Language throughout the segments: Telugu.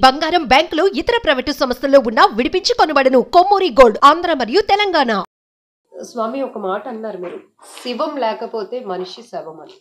బంగారం బ్యాంకులు ఇతర ప్రైవేటు సంస్థల్లో ఉన్న విడిపించి కొనబడును. కొమ్మూరి గోల్డ్ ఆంధ్ర మరియు తెలంగాణ. స్వామి ఒక మాట అన్నారు మీరు, శివం లేకపోతే మనిషి శవం అని.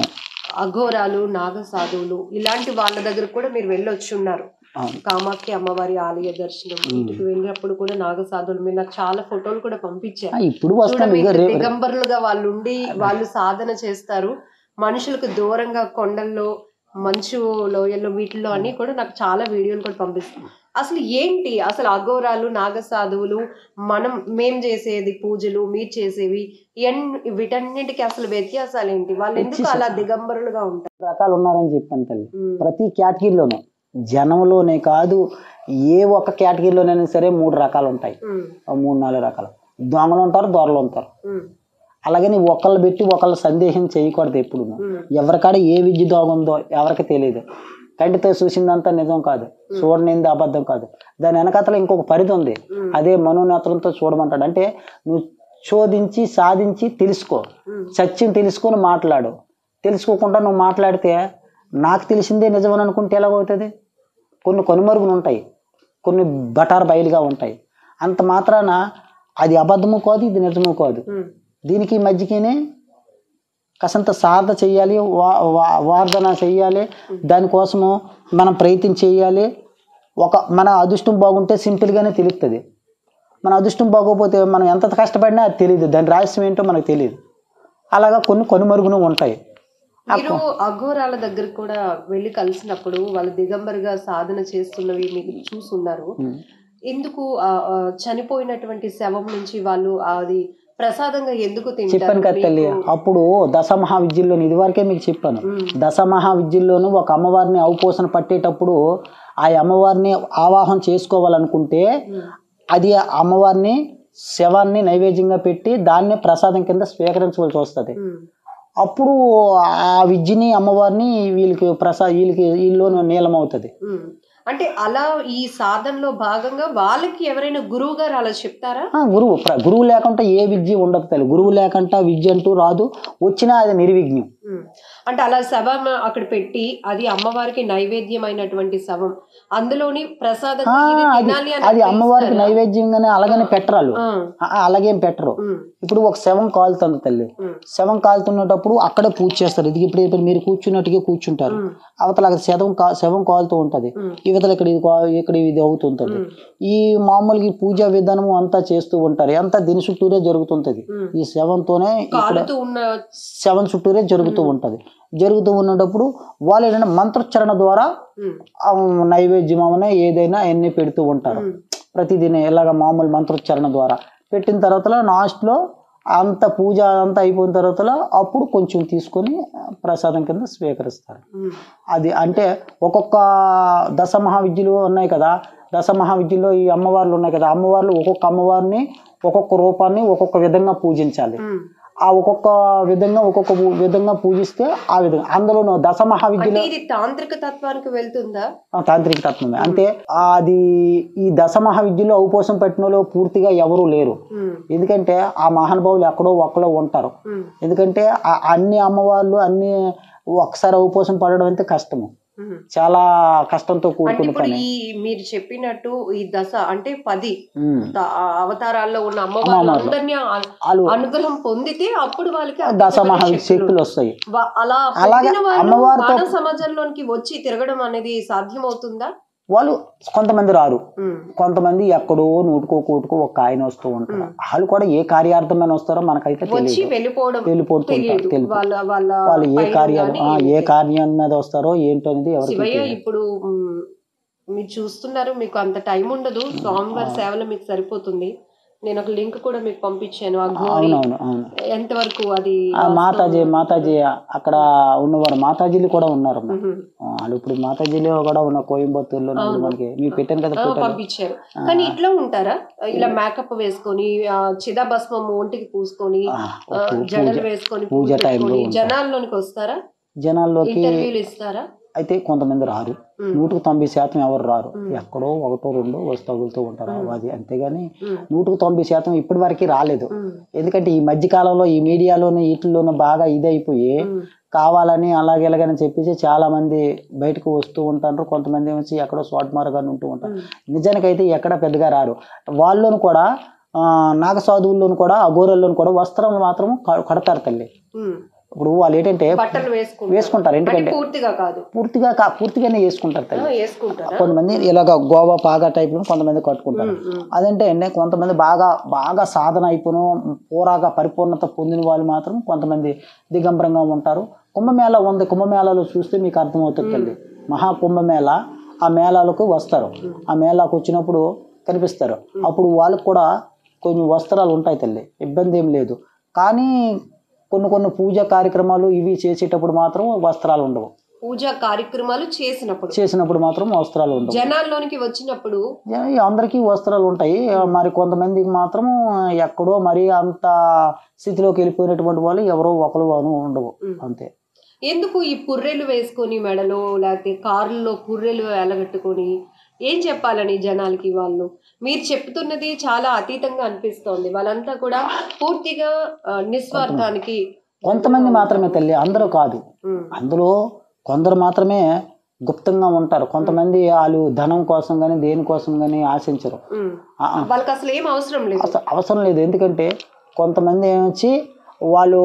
అఘోరాలు, నాగ సాధువులు ఇలాంటి వాళ్ళ దగ్గర కూడా మీరు వెళ్ళొచ్చి ఉన్నారు. కామాఖ్య అమ్మవారి ఆలయ దర్శనం ఇంటికి వెళ్ళినప్పుడు కూడా నాగ సాధువులు మీరు నాకు చాలా ఫోటోలు కూడా పంపించారు. దిగంబరులుగా వాళ్ళు ఉండి వాళ్ళు సాధన చేస్తారు, మనుషులకు దూరంగా కొండల్లో మంచు లోయల్లో వీటిల్లో అన్ని కూడా నాకు చాలా వీడియోలు కూడా పంపిస్తాం. అసలు ఏంటి అసలు అఘోరాలు, నాగ సాధువులు, మేం చేసేది పూజలు, మీరు చేసేవి వీటన్నిటికి అసలు వ్యత్యాసాలు ఏంటి? వాళ్ళు ఎందుకు అలా దిగంబరులుగా ఉంటారు? రకాలు ఉన్నారని చెప్పాను తల్లి. ప్రతి కేటగిరీలోనూ, జనంలోనే కాదు ఏ ఒక్క కేటగిరీలోనైనా సరే 3 రకాలు ఉంటాయి, 3-4 రకాలు. దొంగలు ఉంటారు, దొరలు ఉంటారు. అలాగని ఒకళ్ళు పెట్టి ఒకళ్ళు సందేహం చేయకూడదు. ఎప్పుడు ఎవరికాడ ఏ విద్య దోగుందో ఎవరికి తెలియదు. కంటితో చూసిందంతా నిజం కాదు, చూడనింది అబద్ధం కాదు. దాని వెనకాతల ఇంకొక పరిధి ఉంది, అదే మనోనేత్రంతో చూడమంటాడు. అంటే నువ్వు శోధించి సాధించి తెలుసుకో, సత్యం తెలుసుకొని మాట్లాడు. తెలుసుకోకుండా నువ్వు మాట్లాడితే నాకు తెలిసిందే నిజమని అనుకుంటే ఎలాగవుతుంది? కొన్ని కొనుమరుగులు ఉంటాయి, కొన్ని బటార్ బయలుగా ఉంటాయి. అంత మాత్రాన అది అబద్ధము కాదు, ఇది నిజము కాదు. దీనికి మధ్యకినే కాసంత సాధన చెయ్యాలి, వార్ధన చెయ్యాలి. దానికోసము మనం ప్రయత్నం చేయాలి. మన అదృష్టం బాగుంటే సింపుల్గానే తెలుస్తుంది. మన అదృష్టం బాగోకపోతే మనం ఎంత కష్టపడినా అది తెలియదు, దాని రహస్యం ఏంటో మనకు తెలియదు. అలాగా కొన్ని కొనుమరుగులు ఉంటాయి. మీరు అఘోరాల దగ్గర కూడా వెళ్ళి కలిసినప్పుడు వాళ్ళు దిగంబరిగా సాధన చేస్తున్నవి మీకు చూసున్నారు. ఎందుకు చనిపోయినటువంటి శవం నుంచి వాళ్ళు అది ప్రసాదంగా ఎందుకు తింటారు? చెప్పాను కదా తల్లి, అప్పుడు దశమహావిద్యల్లో ఇదివరకే మీకు చెప్పాను. దశమహావిద్యల్లోనూ ఒక అమ్మవారిని అవపోసన పట్టేటప్పుడు ఆ అమ్మవారిని ఆవాహన చేసుకోవాలనుకుంటే అది అమ్మవారిని శవాన్ని నైవేద్యంగా పెట్టి దాన్ని ప్రసాదం కింద స్వీకరించవలసి వస్తుంది. అప్పుడు ఆ విద్యని అమ్మవారిని వీళ్ళలో నీలం అవుతుంది. అంటే అలా ఈ సాధనలో భాగంగా వాళ్ళకి ఎవరైనా గురువు గారు అలా చెప్తారా? గురువు లేకుండా ఏ విద్య ఉండదు తల్లి. గురువు లేకుండా విద్య అంటూ రాదు, వచ్చినా అది నిర్విఘ్నం. అంటే అలా శవం అక్కడ పెట్టి అది అమ్మవారికి నైవేద్యమైనటువంటి శవం, అందులోని ప్రసాదం అది అమ్మవారికి నైవేద్యంగానే అలాగనే పెట్టరాలు, అలాగేం పెట్టరు. ఇప్పుడు ఒక శవం కాలుతుంది తల్లి, శవం కాలుతున్నప్పుడు అక్కడే పూజ చేస్తారు. ఇది ఇప్పుడు మీరు కూర్చున్నట్టుగా కూర్చుంటారు, అవతల శవం కాలుతూ ఉంటది, ఇవతల ఇక్కడ ఇది అవుతుంటది. ఈ మామూలుగా పూజా విధానము అంతా చేస్తూ ఉంటారు, అంతా దీని చుట్టూరే జరుగుతుంటది. ఈ శవంతోనే శవం చుట్టూరే జరుగుతూ ఉంటది. జరుగుతూ ఉన్నప్పుడు వాళ్ళు ఏంటంటే మంత్రోచ్చరణ ద్వారా నైవేద్యం అవనే ఏదైనా ఎన్ని పెడుతూ ఉంటారు. ప్రతిదిన ఇలాగ మామూలు మంత్రోచ్చరణ ద్వారా పెట్టిన తర్వాత లాస్ట్లో అంత పూజ అంతా అయిపోయిన తర్వాత అప్పుడు కొంచెం తీసుకొని ప్రసాదం కింద స్వీకరిస్తారు. అది అంటే ఒక్కొక్క దశమహావిద్యలు ఉన్నాయి కదా, దశమహావిద్యలో ఈ అమ్మవార్లు ఉన్నాయి కదా, అమ్మవార్లు ఒక్కొక్క అమ్మవారిని ఒక్కొక్క రూపాన్ని ఒక్కొక్క విధంగా పూజించాలి. ఆ ఒక్కొక్క విధంగా పూజిస్తే ఆ విధంగా. అందులో దశమహావిద్యలో తాంత్రిక తత్వానికి వెళ్తుందా? తాంత్రిక తత్వమే. అంటే అది ఈ దశమహావిద్యలో ఔపోసం పట్టినలో పూర్తిగా ఎవరూ లేరు. ఎందుకంటే ఆ మహానుభావులు ఎక్కడో ఒక్కడో ఉంటారు. ఎందుకంటే అన్ని అమ్మవార్లు అన్ని ఒకసారి ఔపోసం పడడం అంటే కష్టము, చాలా కష్టంతో కూడుకున్న పని. మీరు చెప్పినట్టు ఈ దశ అంటే 10 అవతారాల్లో ఉన్న అమ్మవాళ్ళందరినీ అనుగ్రహం పొందితే అప్పుడు వాళ్ళకి దశమహావిద్య శక్తులు వస్తాయి. అలాగే అమ్మవారితో సమాజంలోకి వచ్చి తిరగడం అనేది సాధ్యమవుతుందా? వాళ్ళు కొంతమంది రారు, కొంతమంది ఎక్కడో నూటుకో కూటుకో ఒక ఆయన వస్తూ ఉంటారు. వాళ్ళు కూడా ఏ కార్యార్థమైన వస్తారో మనకైతే వెళ్ళిపోతుంటారు. వాళ్ళు ఏ కార్యం మీద వస్తారో ఏంటో అనేది ఎవరికి. ఇప్పుడు మీరు చూస్తున్నారు, మీకు అంత టైం ఉండదు, స్వామివారి సేవలో మీకు సరిపోతుంది. నేను ఒక లింక్ కూడా మీకు పంపించాను. ఎంతవరకు అది మాతాజీ అక్కడ ఉన్నవారు మాతాజీలు కూడా ఉన్నారు. వాళ్ళు ఇప్పుడు మాతాజీలో కూడా ఉన్న కోయంబత్తూరులో మనకి మీకు పెట్టాను కదా పంపించారు. కానీ ఇట్లా ఉంటారా, ఇలా మేకప్ వేసుకొని చిదాభస్మం ఒంటికి పూసుకొని జడలు వేసుకొని పూజ టైంలో జనాల్లోనికి వస్తారా? జనాల్లోకి ఇంటర్వ్యూలు ఇస్తారా? అయితే కొంతమంది రారు, 190% ఎవరు రారు, ఎక్కడో 1-2 వచ్చి తగులుతూ ఉంటారు. అది అంతేగాని 190% ఇప్పటి వరకు రాలేదు. ఎందుకంటే ఈ మధ్య కాలంలో ఈ మీడియాలోను వీటిల్లోనూ బాగా ఇదైపోయి కావాలని అలాగే ఇలాగని చెప్పేసి చాలా మంది బయటకు వస్తూ ఉంటారు. కొంతమంది వచ్చి ఎక్కడో షార్ట్ మార్గాన్ని ఉంటూ ఉంటారు. నిజానికైతే ఎక్కడ పెద్దగా రారు. వాళ్ళలోను కూడా నాగసాధువుల్లోను కూడా అఘోరల్లోను కూడా వస్త్రం మాత్రం కడతారు తల్లి. ఇప్పుడు వాళ్ళు ఏంటంటే వేసుకుంటారు, ఎందుకంటే పూర్తిగానే వేసుకుంటారు తల్లి. కొంతమంది ఇలాగ గోవా పాగా టైప్ లో కొంతమంది కట్టుకుంటారు. అదంటే కొంతమంది బాగా సాధన అయిపోయిన పూరాగా పరిపూర్ణత పొందిన వాళ్ళు మాత్రం కొంతమంది దిగంబరంగా ఉంటారు. కుంభమేళ ఉంది, కుంభమేళాలో చూస్తే మీకు అర్థమవుతుంది తల్లి. మహాకుంభమేళ, ఆ మేళాలకు వస్తారు. ఆ మేళాకు వచ్చినప్పుడు కనిపిస్తారు. అప్పుడు వాళ్ళకు కూడా కొన్ని వస్త్రాలు ఉంటాయి తల్లి, ఇబ్బంది ఏం లేదు. కానీ కొన్ని పూజా కార్యక్రమాలు ఇవి చేసేటప్పుడు మాత్రం వస్త్రాలు ఉండవు. పూజా కార్యక్రమాలు చేసినప్పుడు మాత్రం వస్త్రాలు ఉండవు. జనాల్లోనికి వచ్చినప్పుడు అందరికీ వస్త్రాలు ఉంటాయి. మరి కొంతమందికి మాత్రం ఎక్కడో మరి అంత స్థితిలోకి వెళ్ళిపోయినటువంటి వాళ్ళు ఎవరో ఒకరు ఉండవు, అంతే. ఎందుకు ఈ పుర్రెలు వేసుకొని మెడలో, లేకపోతే కారుల్లో పుర్రెలు ఎలగట్టుకొని ఏం చెప్పాలని జనాలకి? వాళ్ళు మీరు చెప్తున్నది చాలా అతీతంగా అనిపిస్తోంది. వాళ్ళంతా కూడా పూర్తిగా నిస్వార్థానికి. కొంతమంది మాత్రమే తల్లి, అందరూ కాదు. అందులో కొందరు మాత్రమే గుప్తంగా ఉంటారు. కొంతమంది వాళ్ళు ధనం కోసం కానీ దేనికోసం కానీ ఆశించరు. వాళ్ళకి అసలు ఏం అవసరం లేదు. ఎందుకంటే కొంతమంది ఏమొచ్చి వాళ్ళు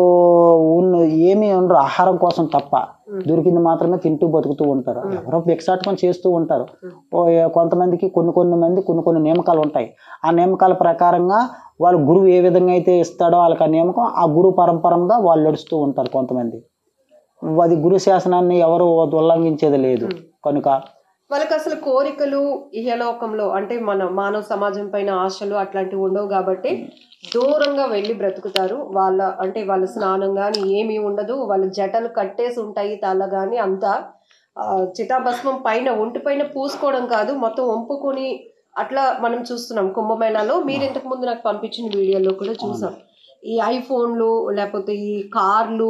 ఏమీ ఉండరు, ఆహారం కోసం తప్ప దొరికింది మాత్రమే తింటూ బతుకుతూ ఉంటారు. ఎవరో భిక్షాటకం చేస్తూ ఉంటారు. కొంతమందికి కొన్ని నియమకాలు ఉంటాయి. ఆ నియమకాల ప్రకారంగా వాళ్ళు గురువు ఏ విధంగా అయితే ఇస్తాడో వాళ్ళకి ఆ నియమకం, ఆ గురువు పరంపరంగా వాళ్ళు నడుస్తూ ఉంటారు. కొంతమంది అది గురు శాసనాన్ని ఎవరు ఉల్లంఘించేది లేదు. కనుక వాళ్ళకి అసలు కోరికలు ఇహలోకంలో అంటే మన మానవ సమాజం పైన ఆశలు అట్లాంటివి ఉండవు కాబట్టి దూరంగా వెళ్ళి బ్రతుకుతారు. వాళ్ళ స్నానం కానీ ఏమీ ఉండదు. వాళ్ళ జటలు కట్టేసి ఉంటాయి, తల కానీ అంతా చితాభస్మం పైన ఒంటి పైన పూసుకోవడం కాదు, మొత్తం వంపుకొని అట్లా మనం చూస్తున్నాం కుంభమేళాలో. మీరు ఇంతకు ముందు నాకు పంపించిన వీడియోలో కూడా చూసాం. ఈ ఐఫోన్లు, లేకపోతే ఈ కార్లు,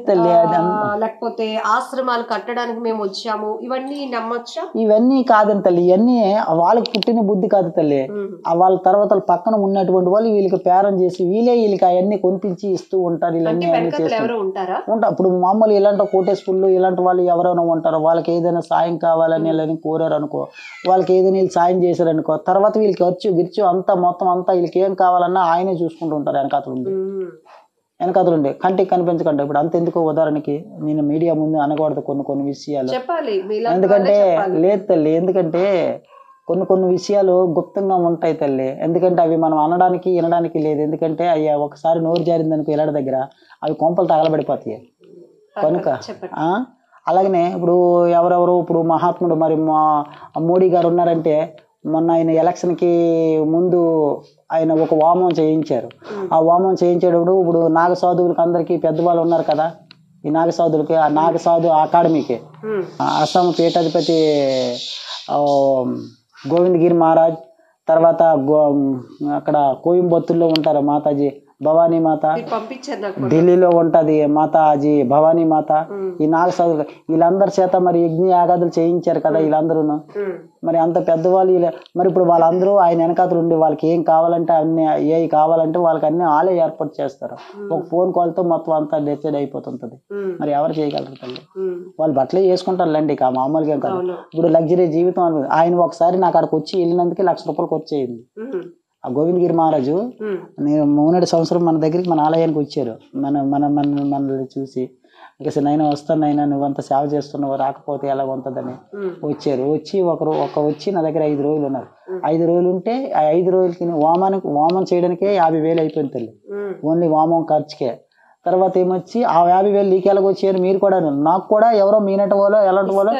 లేకపోతే ఆశ్రమాలు కట్టడానికి మేము వచ్చాము, ఇవన్నీ నమ్మొచ్చా? ఇవన్నీ కాదని తల్లి, ఇవన్నీ వాళ్ళకి పుట్టిన బుద్ధి కాదు తల్లి. వాళ్ళ తర్వాత పక్కన ఉన్నటువంటి వాళ్ళు వీళ్ళకి పేరం చేసి వీళ్ళకి అవన్నీ కొనిపించి ఇస్తూ ఉంటారు. ఇవన్నీ ఉంటారు. ఇప్పుడు మామూలు ఇలాంటి కోటేశ్వరులు ఇలాంటి వాళ్ళు ఎవరైనా ఉంటారు. వాళ్ళకి ఏదైనా సాయం కావాలని వీళ్ళని కోరారు అనుకో, వాళ్ళకి ఏదైనా వీళ్ళు సాయం చేశారనుకో, తర్వాత వీళ్ళకి గిర్చు అంతా మొత్తం అంతా వీళ్ళకి ఏం కావాలన్నా ఆయనే చూసుకుంటూ ఉంటారు. వెనకాతలుండే కంటికి కనిపించకండి. ఇప్పుడు అంతెందుకు, ఉదాహరణకి నేను మీడియా ముందు అనకూడదు కొన్ని విషయాలు, ఎందుకంటే లేదు తల్లి, ఎందుకంటే కొన్ని విషయాలు గుప్తంగా ఉంటాయి తల్లి. ఎందుకంటే అవి మనం వినడానికి లేదు. ఎందుకంటే అయ్యా ఒకసారి నోరు జారిందనుకో ఇలాంటి దగ్గర అవి కొంపలు తగలబడిపోతాయి. కనుక అలాగనే ఇప్పుడు ఎవరెవరు ఇప్పుడు మహాత్ముడు మరి మోడీ గారు ఉన్నారంటే, మొన్న ఆయన ఎలక్షన్కి ముందు ఆయన ఒక వామం చేయించారు. ఆ వామం చేయించేటప్పుడు ఇప్పుడు నాగసాధువులకి అందరికీ పెద్దవాళ్ళు ఉన్నారు కదా, ఈ నాగసాధువులకి ఆ నాగసాధు అకాడమీకి అస్సాం పీఠాధిపతి గోవిందగిరి మహారాజ్, తర్వాత అక్కడ కోయంబత్తూరులో ఉంటారు మాతాజీ భవానీ మాత, ఢిల్లీలో ఉంటది మాతాజీ భవానీ మాత. ఈ నాగసాధులు వీళ్ళందరి చేత మరి యజ్ఞ యాగాదులు చేయించారు కదా వీళ్ళందరూ. మరి అంత పెద్దవాళ్ళు మరి ఇప్పుడు వాళ్ళందరూ ఆయన వెనకాతలు ఉండి వాళ్ళకి ఏం కావాలంటే అన్ని ఏ కావాలంటే వాళ్ళకి అన్ని వాళ్ళే ఏర్పాటు చేస్తారు. ఒక ఫోన్ కాల్ తో మొత్తం అంతా డిసైడ్ అయిపోతుంటది. మరి ఎవరు చేయగలరు తల్లి? వాళ్ళు బట్టలే చేసుకుంటారు లేండి, ఇక మామూలుగా కాదు. ఇప్పుడు లగ్జరీ జీవితం అనుకుంది. ఆయన ఒకసారి నాకు అక్కడికి వచ్చి వెళ్ళినందుకు ₹1,00,000 ఖర్చు అయింది. ఆ గోవిందగిరి మహారాజు నేను మొన్నటి సంవత్సరం మన దగ్గరికి మన ఆలయానికి వచ్చారు. మనల్ని చూసి ఇక నైనా వస్తాను, నైనా నువ్వంత సేవ చేస్తున్నావు, రాకపోతే ఎలా ఉంటుందని వచ్చారు. వచ్చి నా దగ్గర 5 రోజులు ఉన్నారు. 5 రోజులు ఉంటే ఆ 5 రోజులకి వామం చేయడానికే 50,000 అయిపోయింది తల్లి, ఓన్లీ వామం ఖర్చుకే. తర్వాత ఏమొచ్చి ఆ 50,000 నీకు ఎలాగొచ్చారు? మీరు కూడా నాకు కూడా ఎవరో మీనట వాళ్ళో ఎలాంటి వాళ్ళో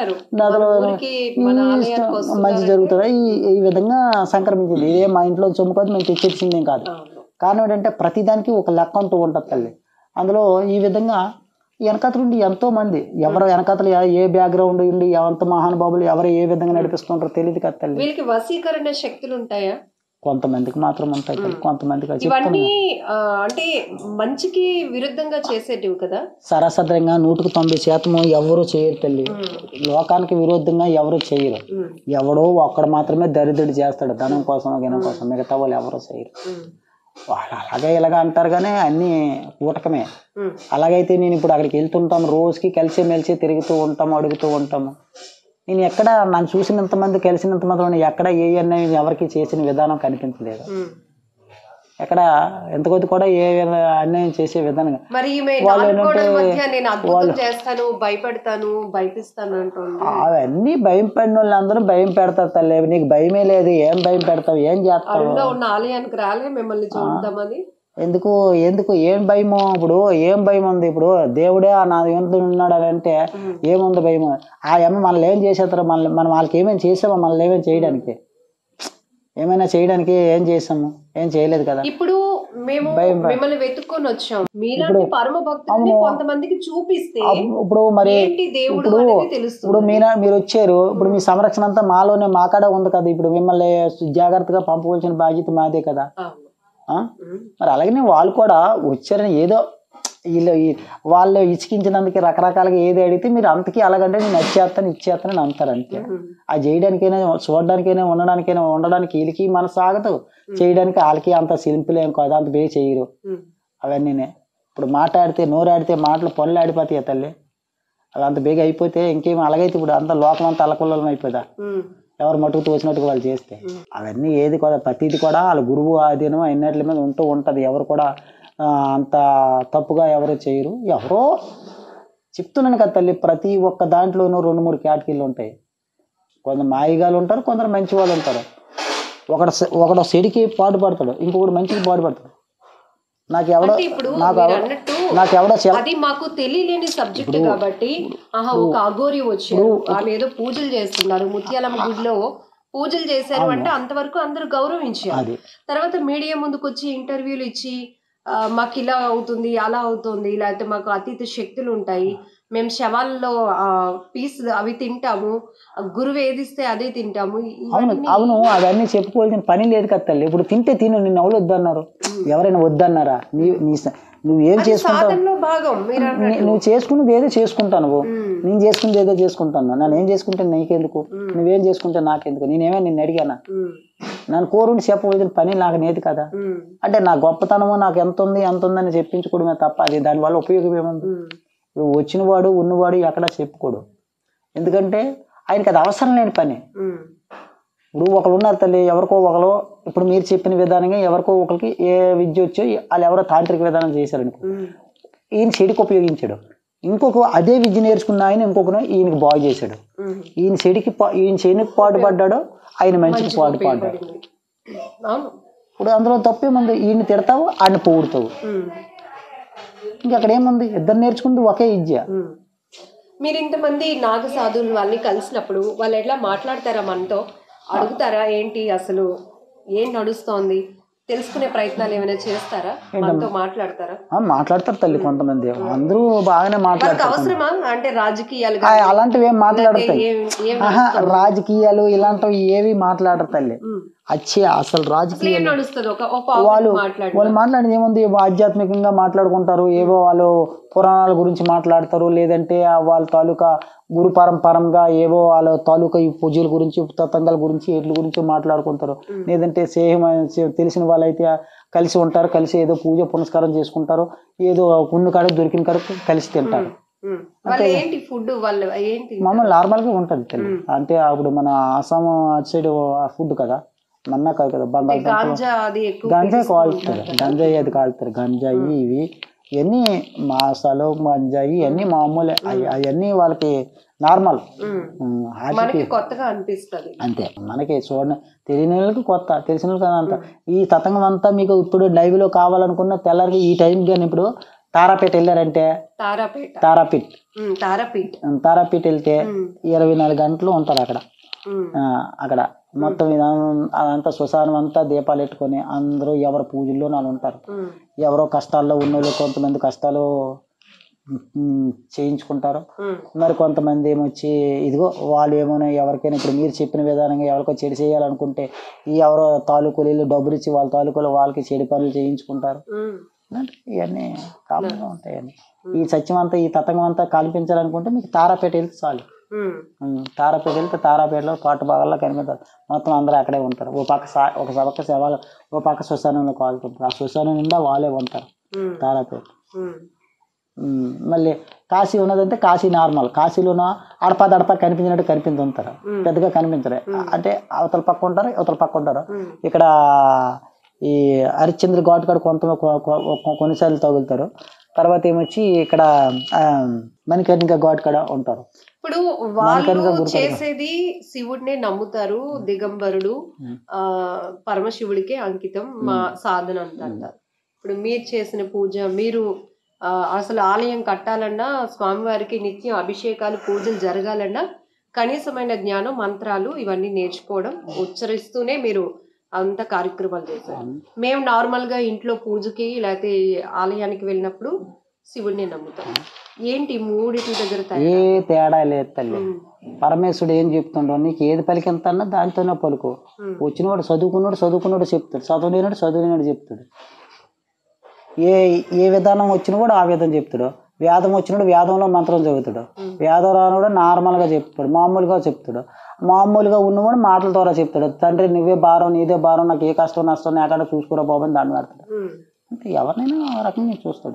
మంచి జరుగుతుందా ఈ విధంగా సంక్రమించింది. ఇదే మా ఇంట్లో సొమ్ము కాదు, మేము తెచ్చేసిందేం కాదు. కారణం ఏంటంటే ప్రతిదానికి ఒక లెక్క అంటూ ఉంటుంది తల్లి. అందులో ఈ విధంగా వెనకతలుండి ఎంతో మంది ఎవరో వెనకతలు ఏ బ్యాక్గ్రౌండ్ ఉండి ఎంత మహానుభావులు ఎవరు ఏ విధంగా నడిపిస్తుంటారో తెలియదు కదా తల్లి. వీళ్ళకి వశీకరణ శక్తులు ఉంటాయా? కొంతమందికి మాత్రం ఉంటాయి, కొంతమందికి అంటే మంచికి విరుద్ధంగా చేసేటివి కదా. సరాసరిగా 190% ఎవరు చేయరు తల్లి. లోకానికి విరుద్ధంగా ఎవరు చేయరు. ఎవడో ఒక్కడ మాత్రమే దరిద్రుడు చేస్తాడు ధనం కోసం గినం కోసం, మిగతా వాళ్ళు ఎవరు చేయరు. వాళ్ళు అలాగే ఇలాగ అంటారు కానీ అన్నీ పూటకమే. అలాగైతే నేను ఇప్పుడు అక్కడికి వెళ్తుంటాం, రోజుకి కలిసి మెలిసి తిరుగుతూ ఉంటాము, అడుగుతూ ఉంటాము. నేను ఎక్కడ నన్ను చూసినంతమంది కలిసినంతమంది ఎక్కడ ఏ అన్యాయం ఎవరికి చేసిన విధానం కనిపించలేదు. ఎక్కడ ఎంత కొద్ది కూడా ఏ అన్యాయం చేసే విధానం. అవన్నీ భయం పడిన వాళ్ళు అందరూ భయం పెడతారు తల్లి. నీకు భయమే లేదు, ఏం భయం పెడతావు, ఏం చేస్తావు? ఎందుకు ఎందుకు ఏం భయము? ఇప్పుడు ఏం భయం ఉంది? ఇప్పుడు దేవుడే నా ఎంత ఉన్నాడు అని అంటే ఏముంది భయము? ఆ ఏమో మనల్ని ఏం చేసేస్తారు? మనం వాళ్ళకి ఏమేమి చేసామో మనల్ని ఏమేమి చేయడానికి, ఏమైనా చేయడానికి ఏం చేసాము? ఏం చేయలేదు కదా. ఇప్పుడు మేము మిమ్మల్ని వెతుక్కొని వచ్చాం, మీలాంటి పరమ భక్తుల్ని కొంతమందికి చూపిస్తే ఇప్పుడు మరి ఇప్పుడు మీరు వచ్చారు, ఇప్పుడు మీ సంరక్షణ అంతా మాలోనే మాకాడ ఉంది కదా. ఇప్పుడు మిమ్మల్ని జాగ్రత్తగా పంపవలసిన బాధ్యత మాదే కదా. మరి అలాగనే వాళ్ళు కూడా వచ్చారని ఏదో వీళ్ళు వాళ్ళు ఇచ్చికించినందుకు రకరకాలుగా ఏది అడిగితే మీరు అంతకీ అలాగంటే నేను ఇచ్చేస్తానని అంటారు అంతే. అది చేయడానికైనా చూడడానికైనా ఉండడానికి వీళ్ళకి మనసు ఆగదు, చేయడానికి వాళ్ళకి అంత సింపుల్ ఏం కాదు, అంత బే చేయరు అవన్నీనే. ఇప్పుడు మాట్లాడితే నోరాడితే మాటలు పనులు ఆడిపోతాయి తల్లి. అవి అంత బేగా అయిపోతే ఇంకేం అలాగైతే ఇప్పుడు అంత లోకం అంతా అల్లకొల్లం అయిపోదా ఎవరు మటుకు తోచినట్టుగా వాళ్ళు చేస్తే. అవన్నీ ఏది కూడా ప్రతిది కూడా వాళ్ళ గురువు ఆధీనం అన్నిటి మీద ఉంటది. ఎవరు కూడా అంత తప్పుగా ఎవరు చేయరు. ఎవరో చెప్తున్నాను కదా తల్లి, ప్రతి ఒక్క దాంట్లోనూ 2-3 కేటగిరీలు ఉంటాయి. కొందరు మాయిగాలు ఉంటారు, కొందరు మంచి వాళ్ళు ఉంటారు. ఒకడు చెడికి పాటుపడతాడు, ఇంకొకటి మంచికి పాటుపడతాడు. అది మాకు తెలియలేని సబ్జెక్ట్ కాబట్టి ఒక అఘోరి వచ్చారు, ఆమె ఏదో పూజలు చేస్తున్నారు, ముత్యాలమ్మ గుడిలో పూజలు చేశారు అంటే అంతవరకు అందరూ గౌరవించారు. తర్వాత మీడియా ముందుకు వచ్చి ఇంటర్వ్యూలు ఇచ్చి మాకు ఇలా అవుతుంది, అలా అవుతుంది, లేకపోతే మాకు అతీత శక్తులు ఉంటాయి, మేము శవాల్లో పీస్ అవి తింటాము, గురువు ఏదిస్తే అదే తింటాము. అవును అవన్నీ చెప్పుకోవాల్సిన పని లేదు కదా తల్లి. ఇప్పుడు తింటే తిను, నిన్ను ఎవరు వద్దన్నారు? ఎవరైనా వద్దన్నారా? నువ్వేం చేసుకుంటావు? నువ్వు చేసుకున్నది ఏదో చేసుకుంటాను, నేను చేసుకున్నది ఏదో చేసుకుంటాను. నన్ను ఏం చేసుకుంటే నీకెందుకు, నువ్వేం చేసుకుంటే నాకెందుకు? నేనేమో నిన్ను అడిగానా? నన్ను కోరుండి చెప్పవలసిన పని నాకు లేదు కదా. అంటే నా గొప్పతనము నాకు ఎంత ఉందని చెప్పించుకోవడమే తప్ప అది దానివల్ల ఉపయోగం ఏముంది? ఇప్పుడు వచ్చినవాడు ఉన్నవాడు ఎక్కడ చెప్పుకోడు, ఎందుకంటే ఆయనకి అది అవసరం లేని పని. ఇప్పుడు ఒకరు ఉన్నారు తల్లి, ఎవరికో ఒకరు ఇప్పుడు మీరు చెప్పిన విధానంగా ఎవరికో ఒకరికి ఏ విద్య వచ్చో వాళ్ళు ఎవరో తాంత్రిక విధానం చేశారనుకో, ఈయన చెడుకు ఉపయోగించాడు. ఇంకొక అదే విద్య నేర్చుకున్న ఆయన ఇంకొకరు ఈయనకి బాగు చేశాడు. ఈయన చెడుకి పాటుపడ్డాడు, ఆయన మంచికి పాటుపడ్డాడు. ఇప్పుడు అందులో తప్పేముంది? ఈయన తిడతావు, ఆయన పొగుడుతావు, ఇంకక్కడ ఏముంది? ఇద్దరు నేర్చుకుంటే ఒకే విద్య. మీరు ఇంతమంది నాగ సాధువులు వాళ్ళని కలిసినప్పుడు వాళ్ళు ఎట్లా మాట్లాడతారా? మనతో అడుగుతారా ఏంటి అసలు ఏం నడుస్తోంది తెలుసుకునే ప్రయత్నాలు ఏమైనా చేస్తారా? మనతో మాట్లాడతారా? మాట్లాడతారు తల్లి, కొంతమంది అందరూ బాగానే మాట్లాడతారు. అవసరమా అంటే రాజకీయాలు అలాంటివి ఏం మాట్లాడతాయి? రాజకీయాలు ఇలాంటివి ఏవి మాట్లాడరు తల్లి. అసలు రాజకీయాలు వాళ్ళు మాట్లాడేది ఏముంది? ఆధ్యాత్మికంగా మాట్లాడుకుంటారు, ఏవో వాళ్ళు పురాణాల గురించి మాట్లాడతారు, లేదంటే వాళ్ళ తాలూకా గురు పరంపరంగా ఏవో వాళ్ళ తాలూకా ఈ పూజల గురించి తతంగాల గురించి వీటి గురించి మాట్లాడుకుంటారు. లేదంటే తెలిసిన వాళ్ళైతే కలిసి ఉంటారు, కలిసి ఏదో పూజ పునస్కారం చేసుకుంటారు, ఏదో ఉన్న కాడ దొరికిన కాడ కలిసి తింటారు. మామూలు నార్మల్ గా ఉంటది తల్లి. అంటే అప్పుడు మన ఆసాం అటు సైడ్ ఫుడ్ కదా, మన్నా కాదు కదా, గంజాయి కాలుతారు, గంజాయి అది కాలుతారు. గంజాయి ఇవి ఇవన్నీ మాసాలు గంజాయి ఇవన్నీ మామూలే, అవన్నీ వాళ్ళకి నార్మల్, కొత్తగా అనిపిస్తుంది అంతే. మనకి చూడండి తెలియని వాళ్ళకి కొత్త, తెలిసిన వాళ్ళకి అంత. ఈ తతంగం అంతా మీకు ఇప్పుడు లైవ్ లో కావాలనుకున్న తెల్లారికి ఈ టైం కానీ ఇప్పుడు తారాపేట వెళ్ళారంటే తారాపేట వెళ్తే 24 గంటలు ఉంటారు అక్కడ. అక్కడ మొత్తం అదంతా శ్మశానం అంతా దీపాలు పెట్టుకొని అందరూ ఎవరు పూజల్లో నాలు ఉంటారు. ఎవరో కష్టాల్లో ఉన్నోళ్ళు కొంతమంది కష్టాలు చేయించుకుంటారు, మరి కొంతమంది ఏమొచ్చి ఇదిగో వాళ్ళు ఏమైనా ఎవరికైనా ఇప్పుడు మీరు చెప్పిన విధానంగా ఎవరికో చెడు చేయాలనుకుంటే ఈ ఎవరో తాలూకులు వీళ్ళు డబ్బులు ఇచ్చి వాళ్ళ తాలూకులు వాళ్ళకి చెడు పనులు చేయించుకుంటారు. ఇవన్నీ కామన్గా ఉంటాయని. ఈ సత్యం అంతా ఈ తతంగం అంతా కనిపించాలనుకుంటే మీకు తారాపేట వెళ్తే చాలు. తారాపేట వెళ్తే తారాపేటలో కోట భాగాల్లో కనిపిస్తారు. మొత్తం అందరూ అక్కడే ఉంటారు. ఒక పక్క శవాలు, ఒక పక్క శ్మశానంలో కాలుతుంటారు. ఆ శ్మశానం నిండా వాళ్ళే ఉంటారు తారాపేట. మళ్ళీ కాశీ ఉన్నదంటే కాశీ నార్మల్. కాశీలోనో అడప కనిపించినట్టు కనిపించుంటారు, పెద్దగా కనిపించరు. అంటే అవతల పక్క ఉంటారు, ఇవతల పక్క ఉంటారు. ఇక్కడ ఈ హరిశ్చంద్ర ఘాట్ కాడ కొన్నిసార్లు తగులుతారు. తర్వాత ఏమొచ్చి ఇక్కడ మణికర్ణిక ఘాట్ కాడ ఉంటారు. ఇప్పుడు వాళ్ళు చేసేది శివుడినే నమ్ముతారు, దిగంబరుడు పరమశివుడికే అంకితం మా సాధన అంటారు. ఇప్పుడు మీరు చేసిన పూజ, మీరు అసలు ఆలయం కట్టాలన్నా, స్వామివారికి నిత్యం అభిషేకాలు పూజలు జరగాలన్నా కనీసమైన జ్ఞానం, మంత్రాలు ఇవన్నీ నేర్చుకోవడం, ఉచ్చరిస్తూనే మీరు అంత కార్యక్రమాలు చేశారు. మేము నార్మల్ గా ఇంట్లో పూజకి లేకపోతే ఆలయానికి వెళ్ళినప్పుడు శివుడిని నమ్ముతాం. ఏంటి మూడింటి దగ్గర ఏ తేడా లేదు తల్లి. పరమేశ్వరుడు ఏం చెప్తుండో, నీకు ఏది పలికింతన్నా దాంతోనే పలుకు. వచ్చినవాడు చదువుకున్నాడు చెప్తాడు, చదువులేనాడు చెప్తాడు. ఏ విధానం వచ్చిన కూడా ఆ విధం చెప్తాడు. వేదం వచ్చినప్పుడు వేదంలో మంత్రం చదువుతాడు. వేదం రానుడు నార్మల్గా చెప్తాడు, మామూలుగా చెప్తాడు. మామూలుగా ఉన్నవాడు మాటల ద్వారా చెప్తాడు. తండ్రి నువ్వే భారం, నీదే భారం, నాకు ఏ కష్టం నష్టం ఎక్కడ చూసుకురా బాబు అని దాన్ని పెడతాడు. అంటే ఎవరినైనా ఆ రకంగా చూస్తాడు.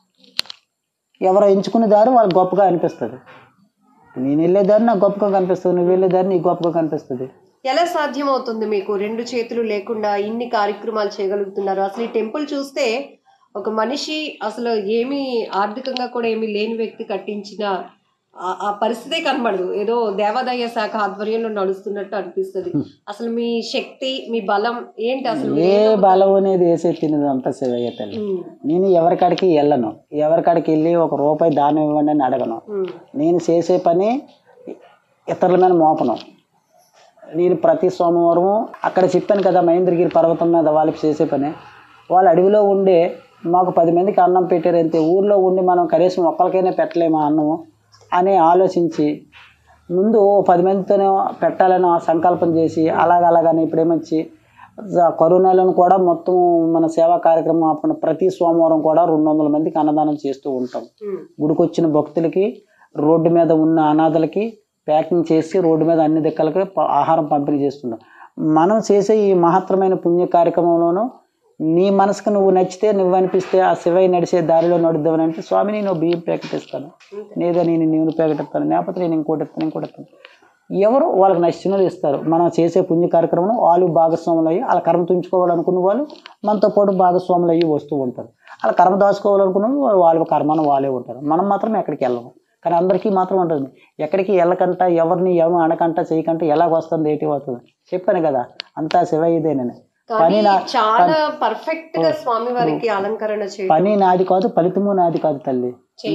ఎవరు ఎంచుకునే దారి వాళ్ళకి గొప్పగా అనిపిస్తుంది. నేను వెళ్ళే దారి నాకు గొప్పగా కనిపిస్తుంది, నువ్వు వెళ్ళే దారి నీకు గొప్పగా కనిపిస్తుంది. ఎలా సాధ్యం అవుతుంది మీకు 2 చేతులు లేకుండా ఇన్ని కార్యక్రమాలు చేయగలుగుతున్నారు? అసలు ఈ టెంపుల్ చూస్తే ఒక మనిషి అసలు ఏమీ ఆర్థికంగా కూడా ఏమీ లేని వ్యక్తి కట్టించిన ఆ పరిస్థితే కనబడదు. ఏదో దేవాదాయ శాఖ ఆధ్వర్యంలో నడుస్తున్నట్టు అనిపిస్తుంది. అసలు మీ శక్తి, మీ బలం ఏంటి? అసలు ఏ బలం అనేది వేసే తినదు అంతా శివయ్య తల్లి. నేను ఎవరికాడికి వెళ్ళను, ఎవరికాడికి వెళ్ళి ₹1 దానం ఇవ్వండి అని అడగను. నేను చేసే పని ఇతరుల మీద మోపను. నేను ప్రతి సోమవారం అక్కడ చెప్పాను కదా, మహేంద్రగిరి పర్వతం మీద వాళ్ళకి చేసే పని. వాళ్ళు అడవిలో ఉండే మాకు 10 మందికి అన్నం పెట్టారంతే, ఊర్లో ఉండి మనం కనీసం ఒక్కరికైనా పెట్టలేమా అన్నం అని ఆలోచించి ముందు 10 మందితోనే పెట్టాలని సంకల్పం చేసి అలాగని ఇప్పుడేమొచ్చి కరోనాలో కూడా మొత్తం మన సేవా కార్యక్రమం అప్పుడు ప్రతి సోమవారం కూడా 200 మందికి అన్నదానం చేస్తూ ఉంటాం. గుడికి వచ్చిన భక్తులకి, రోడ్డు మీద ఉన్న అనాథలకి ప్యాకింగ్ చేసి రోడ్డు మీద అన్ని దిక్కలకి ఆహారం పంపిణీ చేస్తున్నాం. మనం చేసే ఈ మహత్తరమైన పుణ్య కార్యక్రమంలోనూ నీ మనసుకు నువ్వు నచ్చితే, నువ్వు అనిపిస్తే ఆ శివయ్య నడిచే దారిలో నడుద్దామని అంటే, స్వామి నేను బియ్యం ప్యాకెట్ ఇస్తాను, లేదా నేను నీళ్ళు ప్యాకెట్ ఇస్తాను, లేకపోతే నేను ఇంకోటి ఇస్తాను. ఎవరు వాళ్ళకి నచ్చిన వాళ్ళు ఇస్తారు. మనం చేసే పుణ్య కార్యక్రమం వాళ్ళు భాగస్వాములు అయ్యి వాళ్ళ కర్మ తుంచుకోవాలనుకున్న వాళ్ళు మనతో పాటు భాగస్వాములు అయ్యి వస్తూ ఉంటారు. వాళ్ళ కర్మ దాచుకోవాలనుకున్న వాళ్ళ కర్మను వాళ్ళే ఉంటారు. మనం మాత్రం ఎక్కడికి వెళ్ళము. కానీ అందరికీ మాత్రం ఉంటుంది, ఎక్కడికి వెళ్ళకంట, ఎవరిని ఏమో అనకంట చేయకంట ఎలాగ వస్తుంది ఏంటి వస్తుంది చెప్పాను కదా, అంతా శివయ్యదేనని. చాలా పర్ఫెక్ట్ గా స్వామి వారికి అలంకరణ పని నాది కాదు, ఫలితము నాది కాదు తల్లి.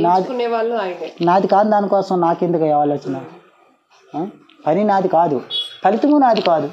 నాది కాదు, దానికోసం నాకెందుకు ఆలోచన? పని నాది కాదు, ఫలితము నాది కాదు.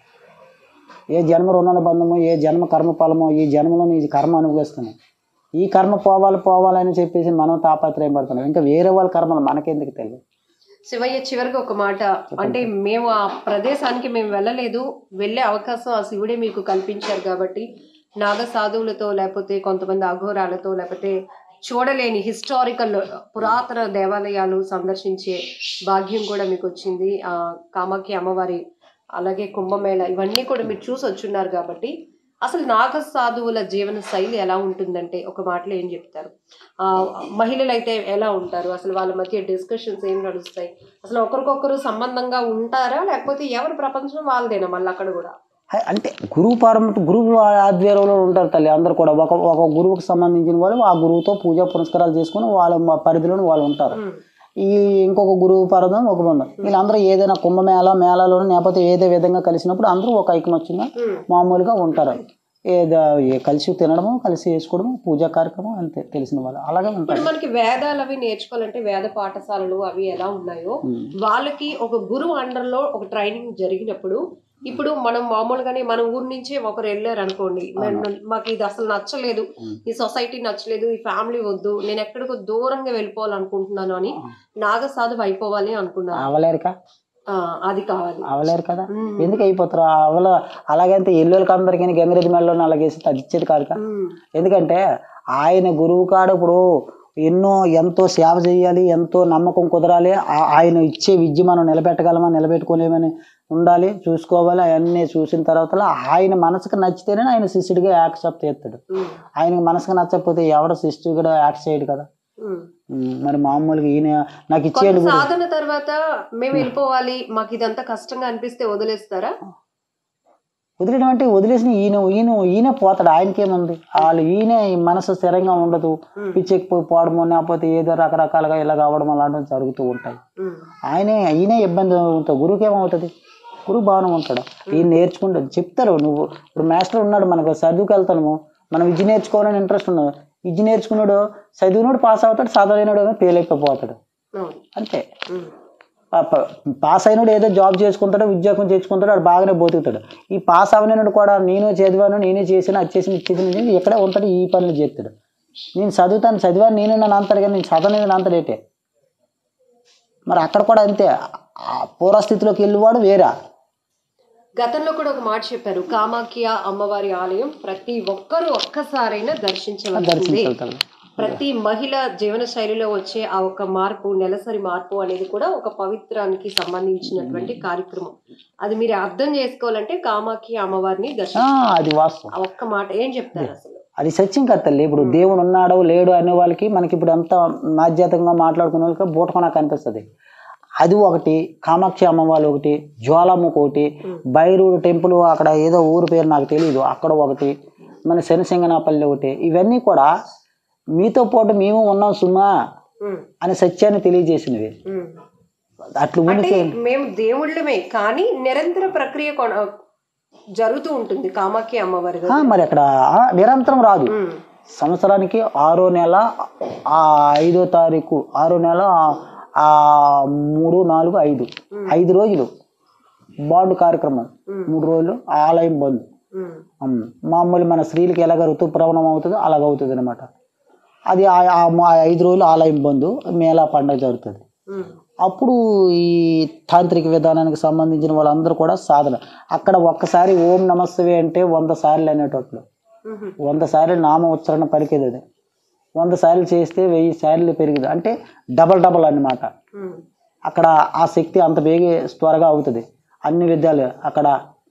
ఏ జన్మ రుణానుబంధము, ఏ జన్మ కర్మ ఫలమో, ఈ జన్మలో నీ కర్మ అనుభవిస్తున్నాం. ఈ కర్మ పోవాలని చెప్పేసి మనం తాపత్రయం పడుతున్నాం. ఇంకా వేరే వాళ్ళ కర్మలు మనకెందుకు తెలియదు. శివయ్య, చివరికి ఒక మాట, అంటే మేము ఆ ప్రదేశానికి మేము వెళ్ళలేదు, వెళ్ళే అవకాశం ఆ శివుడే మీకు కల్పించారు కాబట్టి నాగ సాధువులతో, లేకపోతే కొంతమంది అఘోరాలతో, లేకపోతే చూడలేని హిస్టారికల్ పురాతన దేవాలయాలు సందర్శించే భాగ్యం కూడా మీకు వచ్చింది. ఆ కామాఖ్య అమ్మవారి, అలాగే కుంభమేళ, ఇవన్నీ కూడా మీరు చూసి వచ్చున్నారు కాబట్టి అసలు నాగ సాధువుల జీవన శైలి ఎలా ఉంటుందంటే ఒక మాటలో ఏం చెప్తారు? మహిళలు అయితే ఎలా ఉంటారు? అసలు వాళ్ళ మధ్య డిస్కషన్స్ ఏం నడుస్తాయి? అసలు ఒకరికొకరు సంబంధంగా ఉంటారా, లేకపోతే ఎవరి ప్రపంచం వాళ్ళదేనా మళ్ళీ అక్కడ కూడా? అంటే గురువు ఆధ్వర్యంలో ఉంటారు తల్లి. అందరు కూడా ఒక గురువుకు సంబంధించిన వాళ్ళు ఆ గురువుతో పూజా పురస్కారాలు చేసుకుని వాళ్ళ పరిధిలోని వాళ్ళు ఉంటారు. ఈ ఇంకొక గురువు పరదం ఒక బంధం, వీళ్ళందరూ ఏదైనా మేళాలోనూ లేకపోతే ఏదో విధంగా కలిసినప్పుడు అందరూ ఒక ఐకమత్యంగా మామూలుగా ఉంటారు. కలిసి తినడము, కలిసి వేసుకోవడము, పూజా కార్యక్రమం అంతే తెలిసిన వాళ్ళు అలాగే ఉంటారు. మనకి వేదాలు అవి నేర్చుకోవాలంటే వేద పాఠశాలలు అవి ఎలా ఉన్నాయో, వాళ్ళకి ఒక గురువు అండర్ లో ఒక ట్రైనింగ్ జరిగినప్పుడు, ఇప్పుడు మనం మామూలుగానే మన ఊరు నుంచే ఒకరు వెళ్ళారు అనుకోండి, మాకు ఇది అసలు నచ్చలేదు, ఈ సొసైటీ నచ్చలేదు, ఈ ఫ్యామిలీ వద్దు, నేను ఎక్కడికో దూరంగా వెళ్ళిపోవాలనుకుంటున్నాను అని నాగ సాధువు అయిపోవాలి అనుకున్నాను. అవలేరుకా, అది కావాలి, అవలేరు కదా, ఎందుకు అయిపోతారు? అలాగంటే ఎల్లులకి అందరికీ గంగిరెద్ది మెడలో అలాగేసి అది ఇచ్చేది కాదు. ఎందుకంటే ఆయన గురువు కాడ ఇప్పుడు ఎంతో సేవ చేయాలి, ఎంతో నమ్మకం కుదరాలి, ఆయన ఇచ్చే విద్య మనం నిలబెట్టగలమా నిలబెట్టుకోలేమని ఉండాలి, చూసుకోవాలి. అవన్నీ చూసిన తర్వాత ఆయన మనసుకు నచ్చితేనే ఆయన శిష్యుడిగా యాక్సెప్ట్ చేస్తాడు. ఆయనకి మనసుకు నచ్చకపోతే ఎవడ శిష్యుడు కూడా యాక్ట్ చేయడు కదా. మరి మామూలుగా ఈయన నాకు ఇచ్చేయండి. సాధన తర్వాత మేము వెళ్ళిపోవాలి, మాకు ఇదంతా కష్టంగా అనిపిస్తే వదిలేస్తారా? వదిలేయడం అంటే వదిలేసిన ఈయన పోతాడు. ఆయనకేముంది, వాళ్ళు ఈయన మనసు స్థిరంగా ఉండదు, పిచ్చెక్కిపోయి పోవడము, లేకపోతే ఏదో రకరకాలుగా ఇలా కావడం అలాంటివి జరుగుతూ ఉంటాయి. ఈయనే ఇబ్బంది అవుతుంది. గురువుకి ఏమవుతుంది, గురువు బాగానే ఉంటాడు. ఈయన నేర్చుకుంటాడు, చెప్తారు. నువ్వు ఇప్పుడు మాస్టర్ ఉన్నాడు, మనకు చదువుకు వెళ్తాము, మనం విద్య నేర్చుకోవాలని ఇంట్రెస్ట్ ఉన్నది. విద్య నేర్చుకున్నాడు, చదివినోడు పాస్ అవుతాడు, చదవలేనాడు ఫెయిల్ అయిపోతాడు. అంతే. పాస్ అయినాడు ఏదో జాబ్ చేసుకుంటాడు, ఉద్యోగం చేసుకుంటాడు, వాడు బాగానే బతుకుతాడు. ఈ పాస్ అవనాడు కూడా నేను చదివాను, నేనే చేసాను, అది చేసిన ఇచ్చేసి ఎక్కడే ఉంటాడు, ఈ పనులు చేస్తాడు. నేను చదివాను నేనే నన్ను అంటాడు, కానీ నేను చదవలేదు అంతడేటే. మరి అక్కడ కూడా అంతే, పూర్వస్థితిలోకి వెళ్ళేవాడు వేరా. గతంలో కూడా ఒక మాట చెప్పారు, కామాఖ్య అమ్మవారి ఆలయం ప్రతి ఒక్కరూ ఒక్కసారైనా దర్శించవలసిందే. ప్రతి మహిళ జీవన శైలిలో వచ్చే ఆ ఒక మార్పు, నెలసరి మార్పు అనేది కూడా ఒక పవిత్రానికి సంబంధించినటువంటి కార్యక్రమం. అది మీరు అర్థం చేసుకోవాలంటే కామాఖ్య అమ్మవారిని అది వాస్తవం. ఒక్క మాట ఏం చెప్తారు అసలు? అది సత్యం కదా తల్లి. ఇప్పుడు దేవుడు ఉన్నాడో లేడు అనే వాళ్ళకి, మనకి ఇప్పుడు అంతా మాధ్యాతంగా మాట్లాడుకునే వాళ్ళకి బూటకం అనిపిస్తుంది. అది ఒకటి, కామాక్షి అమ్మవారు ఒకటి, జ్వాలముఖి ఒకటి, భైరవుడు టెంపుల్ అక్కడ ఏదో ఊరు పేరు నాకు తెలియదు, అక్కడ ఒకటి, మన శనిసింగనాపల్లి ఒకటి. ఇవన్నీ కూడా మీతో పాటు మేము ఉన్నాం సుమా అనే సత్యాన్ని తెలియజేసినవి. అట్లు మేము దేవుళ్ళమే, కానీ నిరంతర ప్రక్రియ జరుగుతూ ఉంటుంది కామాఖ్య అమ్మవారి. మరి అక్కడ నిరంతరం రాదు. సంవత్సరానికి 6వ నెల 5వ తారీఖు, 6వ నెల 3, 4, 5 5 రోజులు బాండ్ కార్యక్రమం, 3 రోజులు ఆలయం బంద్. మామూలు మన స్త్రీలకి ఎలాగ ఋతుప్రవణం అవుతుందో అలాగ అవుతుంది అనమాట. అది 5 రోజులు ఆలయం బంద్, మేళా పండుగ జరుగుతుంది. అప్పుడు ఈ తాంత్రిక విధానానికి సంబంధించిన వాళ్ళందరూ కూడా సాధన. అక్కడ ఒక్కసారి ఓం నమస్తవే అంటే 100 సార్లు అనేటప్పుడు 100 సార్లు నామ ఉచ్చారణ పలికేది. అది 100 సార్లు చేస్తే 1000 సార్లు పెరిగింది, అంటే డబల్ అన్నమాట. అక్కడ ఆ శక్తి అంత త్వరగా అవుతుంది. అన్ని విద్యాలు అక్కడ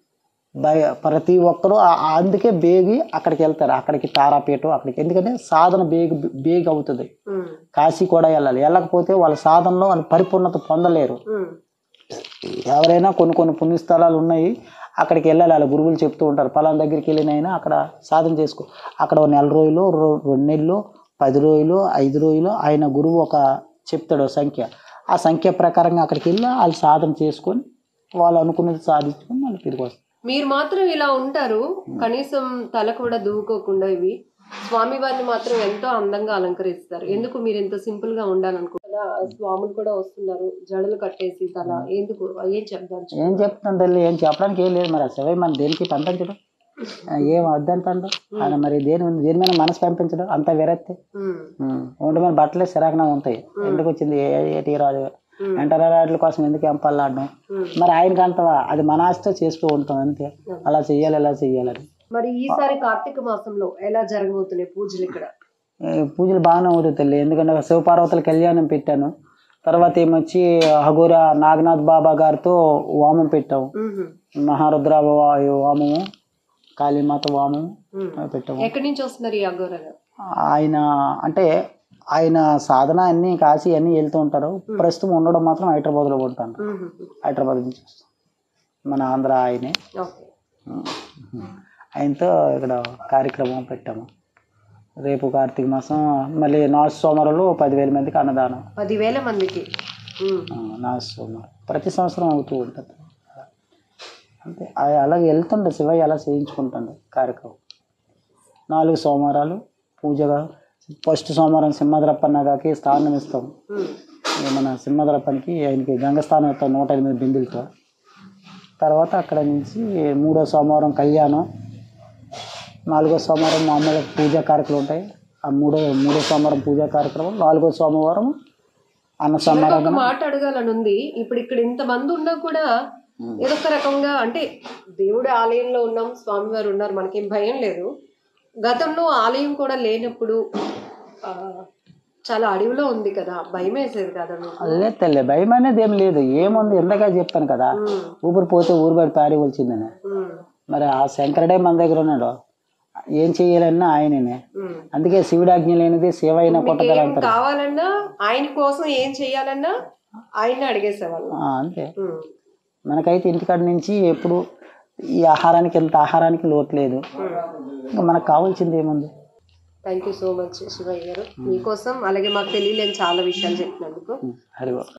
ప్రతి ఒక్కరూ అందుకే బేగి అక్కడికి వెళ్తారు. అక్కడికి తారాపీఠం అక్కడికి, ఎందుకంటే సాధన బేగి అవుతుంది. కాశీ కూడా వెళ్ళకపోతే వాళ్ళ సాధనలో వాళ్ళు పరిపూర్ణత పొందలేరు. ఎవరైనా కొన్ని పుణ్యస్థలాలు ఉన్నాయి, అక్కడికి వెళ్ళాలి. వాళ్ళ గురువులు చెప్తూ ఉంటారు, పలానా దగ్గరికి వెళ్ళినైనా అక్కడ సాధన చేసుకో. అక్కడ 1 నెల రోజులు, 2 నెలలు, 10 రోజులు, 5 రోజులు ఆయన గురువు ఒక చెప్తాడు సంఖ్య. ఆ సంఖ్య ప్రకారంగా అక్కడికి వెళ్ళి వాళ్ళు సాధన చేసుకొని వాళ్ళు అనుకున్నది సాధించుకొని వాళ్ళు తిరిగి వస్తారు. మీరు మాత్రం ఇలా ఉంటారు, కనీసం తల కూడా దువ్వుకోకుండా. ఇవి స్వామివారిని మాత్రం ఎంతో అందంగా అలంకరిస్తారు. ఎందుకు మీరు ఎంత సింపుల్ గా ఉండాలనుకుంటున్నా? స్వాములు కూడా వస్తున్నారు, జడలు కట్టేసి తల ఎందుకు? ఏం చెప్తాను తల్లి, ఏం చెప్పడానికి ఏం లేదు. మరి ఆ శివయ్య మన దేనికి పంపించడం, ఏం వద్దంటాడు ఆయన. మరి దేని మీద మనసు పంపించడం అంత విరక్తి. ఒంటి మీద బట్టలే సిరాకునా ఉంటాయి, ఎందుకు వచ్చింది ఏ రాదు, ఎంటరాట్ల కోసం ఎందుకు ఎంపల్లాడడం. మరి ఆయనకి అంతవా, అది మన ఆశతో చేస్తూ ఉంటాం అంతే. అలా చెయ్యాలి ఇలా చెయ్యాలని. మరి ఈసారి కార్తీక మాసంలో ఎలా జరగబోతున్నాయి పూజలు? ఇక్కడ పూజలు బాగానే అవుతాయి తల్లి, ఎందుకంటే శివపార్వతుల కళ్యాణం పెట్టాను. తర్వాత ఏమొచ్చి అఘోర నాగనాథ్ బాబా గారితో వామం పెట్టాము, మహారుద్ర వామము, కాళీమాత వామము పెట్టాము. ఎక్కడి నుంచి వస్తున్నారు ఈ అఘోర? ఆయన అంటే ఆయన సాధన అన్ని కాశీ అన్ని వెళ్తూ ఉంటారు. ప్రస్తుతం ఉండడం మాత్రం హైదరాబాద్లో ఉంటాను. హైదరాబాద్ నుంచి వస్తాం, మన ఆంధ్ర ఆయనే. ఆయనతో ఇక్కడ కార్యక్రమం పెట్టాము. రేపు కార్తీక మాసం మళ్ళీ 4 సోమవారాలు 10,000 మందికి అన్నదానం. 10,000 మందికి 4 సోమవారం ప్రతి సంవత్సరం అవుతూ ఉంటుంది. అంతే, అలాగే వెళ్తుండే శివయ్య అలా చేయించుకుంటుండే కార్యక్రమం. 4 సోమవారాలు పూజగా. ఫస్ట్ సోమవారం సింహద్రప్పన్నగాకి స్థానం ఇస్తాం. మన సింహద్రప్పనికి ఆయనకి గంగస్థానం ఇస్తాం 108 బిందులతో. తర్వాత అక్కడ నుంచి 3వ సోమవారం కళ్యాణం, 4వ సోమవారం మామూలుగా పూజా కార్యక్రమాలు ఉంటాయి. ఆ మూడో సోమవారం పూజా కార్యక్రమం, 4వ సోమవారం అన్న సోమవారం. ఒక మాట అడగాలని ఉంది. ఇప్పుడు ఇక్కడ ఇంతమంది ఉన్నా కూడా ఏదో ఒక రకంగా, అంటే దేవుడి ఆలయంలో ఉన్నాం, స్వామివారు ఉన్నారు, మనకేం భయం లేదు. గతంలో ఆలయం కూడా లేనప్పుడు చాలా అడవిలో ఉంది కదా, భయం వేసేది కదా మీకు? లేదు తల్లి, భయం అనేది ఏం లేదు. ఏముంది, ఇందాక చెప్పాను కదా, ఊపిరి పోతే ఊరు బయట పారి వచ్చిందని. మరి ఆ శంకరుడే మన దగ్గర ఉన్నాడు, ఏం చెయ్యాలన్నా ఆయననే. అందుకే శివుడాజ్ఞ లేనిది శివ అయినా కొట్టగల అంటారు. కావాలన్నా ఆయన కోసం ఏం చెయ్యాలన్నా ఆయన అడిగేసేవాళ్ళు. అంతే. మనకైతే ఇంటికాడ నుంచి ఎప్పుడు ఈ ఆహారానికి ఎంత ఆహారానికి లోటు లేదు. ఇంకా మనకు కావాల్సింది ఏముంది. Thank you so much Shivayya garu, మీకోసం అలాగే మాకు తెలియలేని చాలా విషయాలు చెప్పినందుకు. హరి